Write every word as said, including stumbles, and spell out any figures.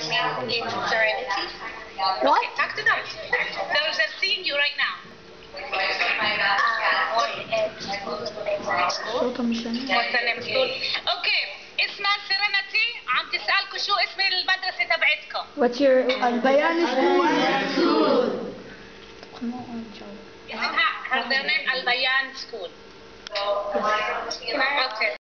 name is Serenity. What? Okay, talk to them. They're just seeing you right now. Uh, what is school? صوتها مش سامع. What's the name of school? Okay, اسمها سيرينيتي. عم تسألكم شو اسم المدرسة تبعتكم. What's your البيان school? اسمها her their name البيان school. Okay.